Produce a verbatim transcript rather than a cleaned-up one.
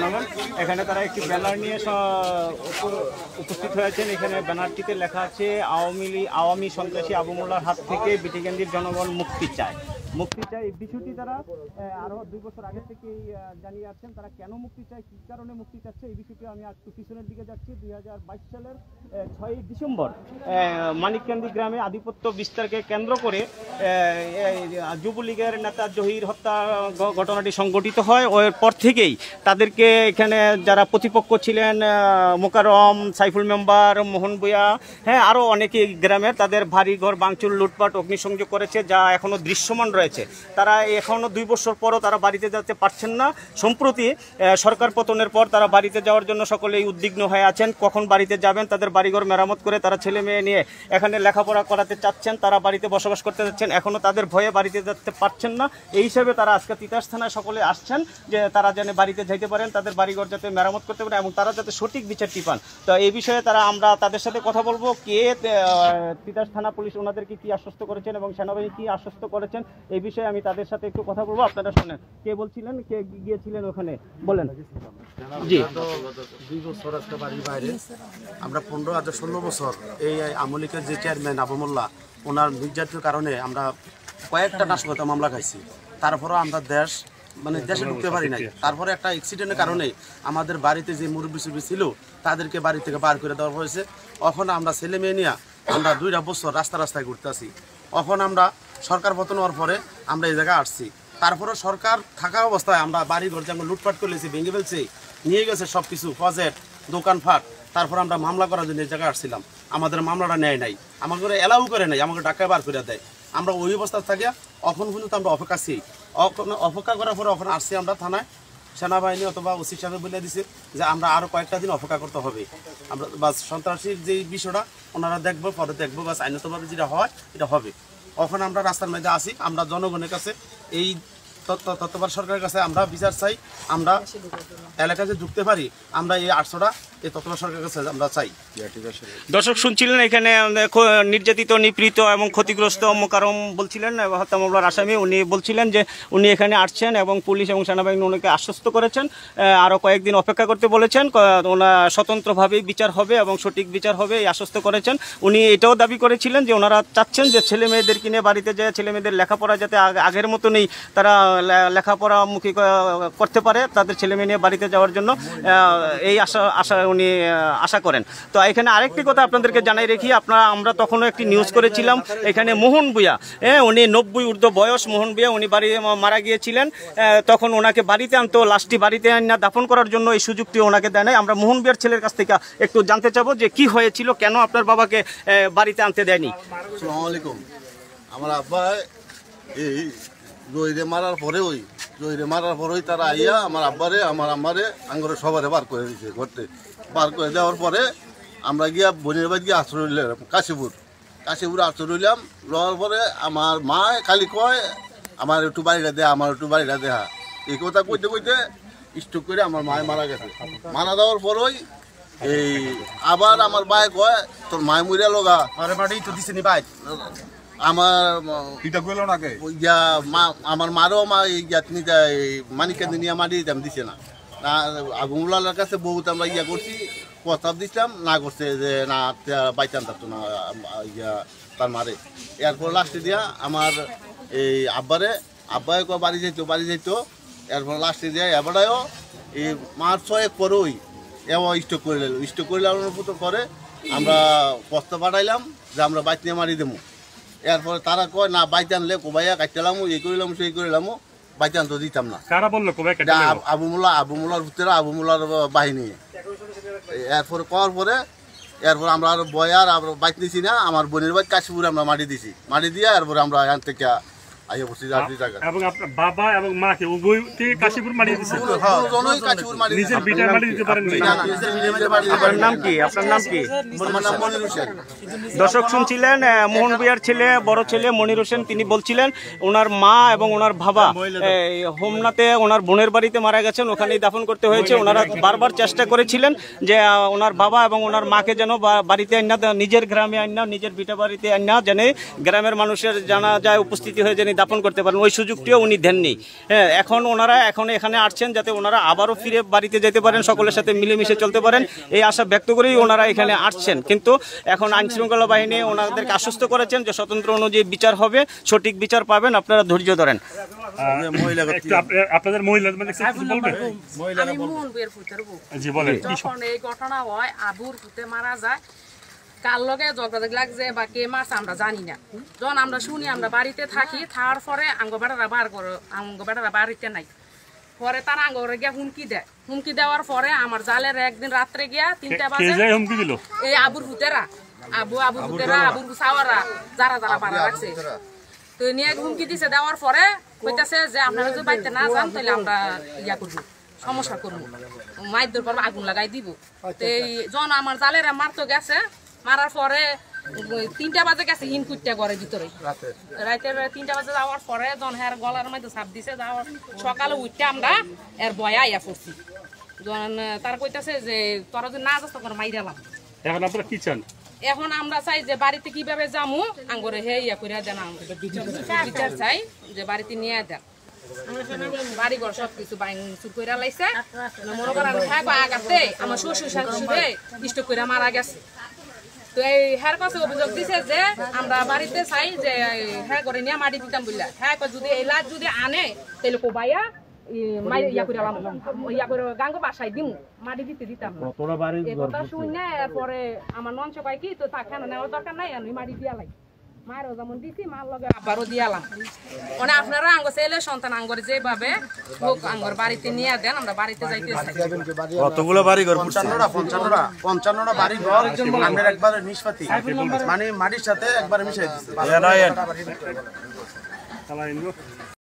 থামেন। এখানে তারা একটি ব্যানার নিয়ে উপস্থিত হয়েছেন। এখানে ব্যানারটিতে লেখা আছে আওয়ামী লীগ আওয়ামী সন্ত্রাসী আবু মোল্লার হাত থেকে বিটিকান্দির জনগণ মুক্তি চায় মুক্তি চায় এই বিষয়টি তারা আরও দুই বছর আগে থেকেই জানিয়ে আসছেন। তারা কেন মুক্তি চায়, কী কারণে মুক্তি চাচ্ছে, এই বিষয়টি আমি একটু পিছনের দিকে যাচ্ছি। দুই হাজার বাইশ সালের ছয়ই ডিসেম্বর মানিককান্দি গ্রামে আধিপত্য বিস্তারকে কেন্দ্র করে যুবলীগের নেতা জহির হত্যা ঘটনাটি সংঘটিত হয়। ওর পর থেকেই তাদেরকে এখানে যারা প্রতিপক্ষ ছিলেন মোকাররম, সাইফুল মেম্বার, মোহন ভূঁইয়া, হ্যাঁ আরও অনেকেই গ্রামের তাদের ভারী ঘর ভাঙচুর, লুটপাট, অগ্নিসংযোগ করেছে, যা এখনও দৃশ্যমান রয়েছে। তারা এখনও দুই বছর পরও তারা বাড়িতে যেতে পারছেন না। সম্প্রতি সরকার পতনের পর তারা বাড়িতে যাওয়ার জন্য সকলেই উদ্বিগ্ন হয়ে আছেন, কখন বাড়িতে যাবেন। তাদের বাড়িঘর মেরামত করে তারা ছেলে মেয়ে নিয়ে এখানে লেখাপড়া করাতে চাচ্ছেন, তারা বাড়িতে বসবাস করতে যাচ্ছেন, এখনও তাদের ভয়ে বাড়িতে যেতে পারছেন না। এই হিসাবে তারা আজকে তিতাস থানায় সকলে আসছেন যে তারা যেন বাড়িতে যাইতে পারেন, তাদের বাড়িঘর যাতে মেরামত করতে পারেন এবং তারা যাতে সঠিক বিচারটি পান। তো এই বিষয়ে তারা আমরা তাদের সাথে কথা বলবো। কে তিতাস থানা পুলিশ ওনাদেরকে কি আশ্বস্ত করেছেন এবং সেনাবাহিনী কি আশ্বস্ত করেছেন, এই বিষয়ে আমি তাদের সাথে একটু কথা বলবো। আপনারা শোনেন, কে বলছিলেন, কে গিয়েছিলেন ওখানে, বলেন। জি, দুই বছর একটা বাড়ির বাইরে আমরা পনেরো হাজার ষোলো বছর এই আওয়ামী লীগের যে চেয়ারম্যান আবু মোল্লা, ওনার নির্যাতনের কারণে আমরা কয়েকটা নাশকতা মামলা খাইছি। তারপরেও আমরা দেশ মানে দেশে ঢুকতে পারি নাই। তারপরে একটা অ্যাক্সিডেন্টের কারণে আমাদের বাড়িতে যে মুরব্বী সুরব্বী ছিল তাদেরকে বাড়ি থেকে বার করে দেওয়া হয়েছে। এখন আমরা ছেলে মেয়ে নিয়ে আমরা দুইটা বছর রাস্তা রাস্তায় ঘুরতে আসি। এখন আমরা সরকার পতন হওয়ার পরে আমরা এই জায়গায় আসছি। তারপরে সরকার থাকা অবস্থায় আমরা বাড়ি ঘর যেমন লুটপাট করে লেছি, ভেঙে ফেলছি, নিয়ে গেছে সব কিছু, প্রজেক্ট, দোকানপাট। তারপর আমরা মামলা করার জন্য এই জায়গায় আসছিলাম। আমাদের মামলাটা নেয় নাই, আমাকে এলাও করে নাই, আমাকে ঢাকায় বার করে দেয়। আমরা ওই অবস্থা থাকিয়া এখন পর্যন্ত আমরা অপেক্ষা আছি। অপেক্ষা করার পরে এখন আসছি আমরা থানায়, সেনাবাহিনী অথবা ওসি সাহেব বলে দিছে যে আমরা আরও কয়েকটা দিন অপেক্ষা করতে হবে। আমরা বাস সন্ত্রাসীর যে বিষয়টা ওনারা দেখবো, পরে দেখবো, বাস আইনতভাবে যেটা হয় এটা হবে। এখন আমরা রাস্তার মধ্যে আসি, আমরা জনগণের কাছে এই তত্ত্বাবধায়ক সরকারের কাছে আমরা বিচার চাই। আমরা এলাকাতে ঢুকতে পারি, আমরা এই আটশোটা এই তত্ত্বাবধায়ক সরকারের কাছে আমরা চাই। দর্শক শুনছিলেন এখানে নির্যাতিত, নিপীড়িত এবং ক্ষতিগ্রস্ত মোকাররম বলছিলেন, হত্যা মামলার আসামি। উনি বলছিলেন যে উনি এখানে আসছেন এবং পুলিশ এবং সেনাবাহিনী ওনাকে আশ্বস্ত করেছেন, আরও কয়েকদিন অপেক্ষা করতে বলেছেন, ওনার স্বতন্ত্রভাবেই বিচার হবে এবং সঠিক বিচার হবে এই আশ্বস্ত করেছেন। উনি এটাও দাবি করেছিলেন যে ওনারা চাচ্ছেন যে ছেলে মেয়েদের কিনে বাড়িতে যায়, ছেলে মেয়েদের লেখাপড়া যাতে আগের মতনই তারা লেখাপড়ামুখী করতে পারে, তাদের ছেলে মেয়ে নিয়ে বাড়িতে যাওয়ার জন্য এই আশা আশা উনি আশা করেন। তো এখানে আরেকটি কথা আপনাদেরকে জানাই রেখি, আপনারা আমরা তখনও একটি নিউজ করেছিলাম, এখানে মোহন ভূঁইয়া, হ্যাঁ উনি নব্বই ঊর্ধ্ব বয়স মোহন ভূঁইয়া, উনি বাড়ি মারা গিয়েছিলেন। তখন ওনাকে বাড়িতে আনতো, লাশটি বাড়িতে আনা দাফন করার জন্য এই সুযোগটি ওনাকে দেয় নাই। আমরা মোহন ভূঁইয়ার ছেলের কাছ থেকে একটু জানতে চাবো যে কি হয়েছিল, কেন আপনার বাবাকে বাড়িতে আনতে দেয়নি। আসসালামু আলাইকুম। আমার আব্বা এই জহিরে মারার পরে ওই জহিরে মারার পরেই তারা আইয়া আমার আব্বারে আমার আম্মারে আঙ্গরে সবারে বার করে দিয়েছে ঘরতে। বার করে দেওয়ার পরে আমরা গিয়া বোনের বাড়ি গিয়ে আশ্রয় নিলাম কাশীপুর। কাশীপুর আশ্রয় নিলাম, লওয়ার পরে আমার মা খালি কয় আমার একটু বাড়িটা দেয়া, আমার একটু বাড়িটা দেয়া। এই কথা কইতে কইতে স্ট্রোক করে আমার মায় মারা গেছে। মারা দেওয়ার পরই এই আবার আমার ভাই কয় তোর মায় মরিয়া লগা বাড়ি তো দিছে নি ভাই। আমার আমার মারও মা মানিকান্দি নিয়ে মারি দিতাম, দিছে না। আবু মোল্লার কাছে বহুত আমরা ইয়া করছি, প্রস্তাব দিচ্ছিলাম, না করছে যে না বাইচান থাকতো না ইয়া তার মারে। এরপর লাস্টে দিয়া আমার এই আব্বারে আব্বাই বাড়ি যাইতো বাড়ি যাইতো এরপর লাস্টে দিয়া এবারেও এই মার ছয়েক পরেই এবার স্টক করে নিল। স্টক করে নেওয়ার মতো করে আমরা প্রস্তাব পাঠাইলাম যে আমরা বাইক নিয়ে মারি দেবো। এরপরে তারা কয় না বাইতে আনলে কোবাইয়া কাটলাম, এই করিলাম সেই করিলাম, বাইতে আনতে দিতাম না। আবু মোল্লা আবু মোল্লার ভিতরে আবু মোল্লার বাহিনী। এরপরে করার পরে এরপর আমরা আর বয়ার বাইক নিছি না, আমার বোনের বাইক কাশীপুরে আমরা মাটি দিছি। মাটি দিয়ে এরপরে আমরা এখান থেকে আইয়া বসছি জায়গা। এবং আপনার বাবা এবং মাকে উভয় থেকে কাশীপুর মাটি দিয়েছেন? দুজনেই কাশীপুর মাটি দিয়েছে। নিজের ভিটায় মাটি দিতে পারেন না? আপনার নাম কি? আপনার নাম কি? আমার নাম মনির হোসেন। দর্শক শুনছিলেন মোহন ভূঁইয়ার ছেলে, বড় ছেলে মনির হোসেন, তিনি বলছিলেন ওনার মা এবং ওনার বাবা হোমনাতে ওনার বোনের বাড়িতে মারা গেছেন, ওখানেই দাফন করতে হয়েছে। ওনারা বারবার চেষ্টা করেছিলেন যে ওনার বাবা এবং ওনার মাকে যেন বাড়িতে আনা, নিজের গ্রামে আনা, নিজের ভিটা বাড়িতে আনা, যেন গ্রামের মানুষের জানা যায় উপস্থিতি হয়ে যেন দাপন করতে পারেন, ওই সুযোগটিও উনি দেননি। হ্যাঁ, এখন ওনারা এখন এখানে আসছেন যাতে ওনারা আবারও ফিরে বাড়িতে যেতে পারেন, সকলের সাথে মিলেমিশে চলতে পারেন, এই আশা ব্যক্ত করেই ওনারা এখানে আসছেন। কিন্তু এখন আইনশৃঙ্খলা বাহিনী ওনাদেরকে আশ্বস্ত করেছেন যে স্বতন্ত্র অনুযায়ী বিচার হবে, সঠিক বিচার পাবেন, আপনারা ধৈর্য ধরেন। একটু আপ- আপনাদের মহিলা মানে কিছু বলবেন? আমি মোহন বইয়ের পুতের বউ। জি বলেন। কি যখন এই ঘটনা হয় আবুর পুতে মারা যায়, কার লগে ঝগড়া লাগছে বা কে মারছে আমরা জানি না। যখন আমরা শুনি আমরা বাড়িতে থাকি, থাকার পরে আঙ্গ বেটারা বার করো, আঙ্গ বেটারা বাড়িতে নাই। পরে তার আঙ্গ গিয়া হুমকি দেয়, হুমকি দেওয়ার পরে আমার জালের একদিন রাত্রে গিয়া তিনটা কে বাজে যায় হুমকি দিল? এই আবুর পুতেরা, আবু আবুর পুতেরা আবুর সাওয়ারা যারা যারা পারা রাখছে, তো নিয়ে হুমকি দিছে। দেওয়ার পরে কইতাছে যে আপনারা যদি বাড়িতে না যান তাহলে আমরা ইয়া করবো, সমস্যা করবো, মাইদের পর আগুন লাগাই দিব। তো এই যখন আমার জালেরা মারতো গেছে, মারার পরে তিনটা বাজে গেছে হিন কুইটা ঘরের ভিতরে, রাতের তিনটা বাজে যাওয়ার পরে যখন হ্যার গলার মধ্যে চাপ দিছে, যাওয়ার সকালে উঠতে আমরা এর বয়া ইয়া করছি। যখন তারা কইতাছে যে তোরা যদি না যাস তখন মাইরালাম। এখন আপনারা কি চান? এখন আমরা চাই যে বাড়িতে কিভাবে যামু আঙ্গরে হে ইয়া করে দেন, বিচার চাই যে বাড়িতে নিয়ে দেন। বাড়ি ঘর সব কিছু চুর করে লাইছে, মনে করেন হ্যাঁ আগাতে আমার শ্বশুর শাশুড়ে স্টোক করে মারা গেছে। তো এই হ্যার কাছে অভিযোগ দিছে যে আমরা বাড়িতে চাই যে হ্যাঁ করে নিয়ে মাটি দিতাম বললা, হ্যাঁ যদি এই লাশ যদি আনে তাহলে কোবাইয়া ইয়া করে ইয়া করে গাঙ্গ বাসায় দিমু, মাটি দিতে দিতাম না। এই কথা শুনে এরপরে আমার নঞ্চ কয় কি তো তা কেন নেওয়ার দরকার নাই, আমি মাটি দিয়া লাই, মায়েরও যেমন দিছি মার লগে আবারও দিয়ালাম। মানে আপনারা আঙ্গ ছেলে সন্তান আঙ্গরে যেভাবে হোক আঙ্গর বাড়িতে নিয়ে দেন, আমরা বাড়িতে যাইতে চাই। কতগুলো বাড়ি ঘর? পঞ্চান্নটা পঞ্চান্নটা পঞ্চান্নটা বাড়ি ঘর আমাদের একবার নিষ্পাতি, মানে মাটির সাথে একবার মিশাই দিচ্ছে। তালা